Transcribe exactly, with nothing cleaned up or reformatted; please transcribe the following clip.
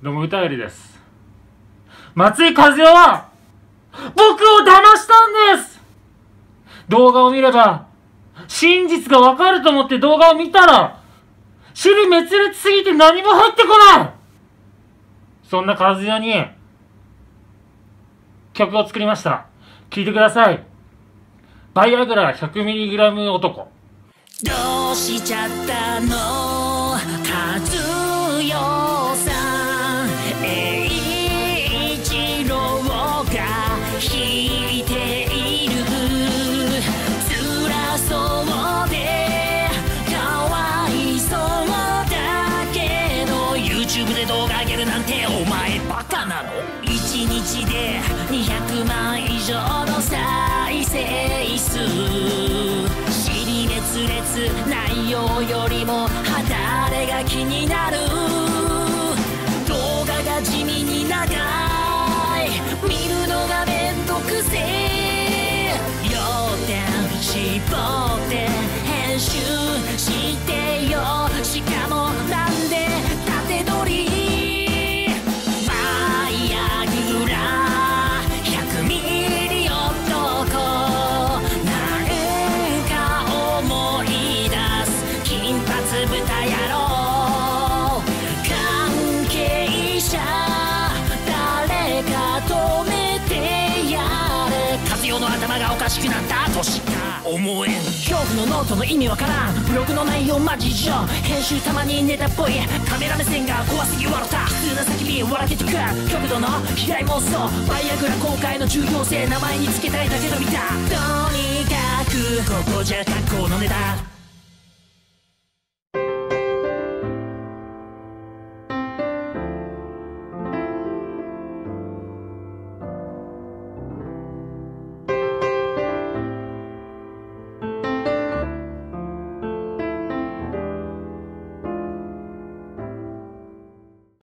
どうも歌よりです。松井和代は僕を騙したんです。動画を見れば真実がわかると思って動画を見たら支離滅裂すぎて何も入ってこない。そんな和代に曲を作りました。聴いてください。バイアグラ ひゃくミリグラム 男。 どうしちゃったの和代さん、栄一郎が弾いている。辛そうでかわいそうだけど YouTube で動画上げるなんてお前バカなの。いちにちでにひゃくまん以上の再生数。熱烈内容よりも誰が気になる。動画が地味に長い、見るのがめんどくせえ。要点絞って編集してよ。しかもなんで縦撮り。バイアグラひゃくミリ男、豚野郎関係者誰か止めてやれ。和代の頭がおかしくなったとしか思えん。恐怖のノートの意味わからん。ブログの内容マジ異常。編集たまにネタっぽい。カメラ目線が怖すぎ笑った。普通な叫び笑けてくる極度の被害妄想。バイアグラ公開の重要性名前につけたいだけど見た。とにかくここじゃ格好のネタ。